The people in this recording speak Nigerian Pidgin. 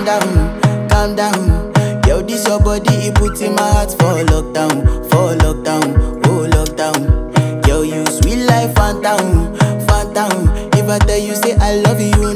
down, calm down. Yo, this your body, it puts in my heart for lockdown, oh lockdown. Yo, you sweet life, phantom, phantom. If I tell you say I love you,